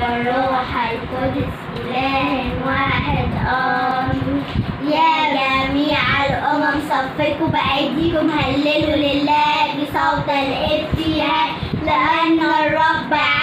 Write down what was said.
والروح القدس إله واحد آمين. يا جميع الأمم صفقوا بأيديكم هللوا لله بصوت الابتهال، لأن الرب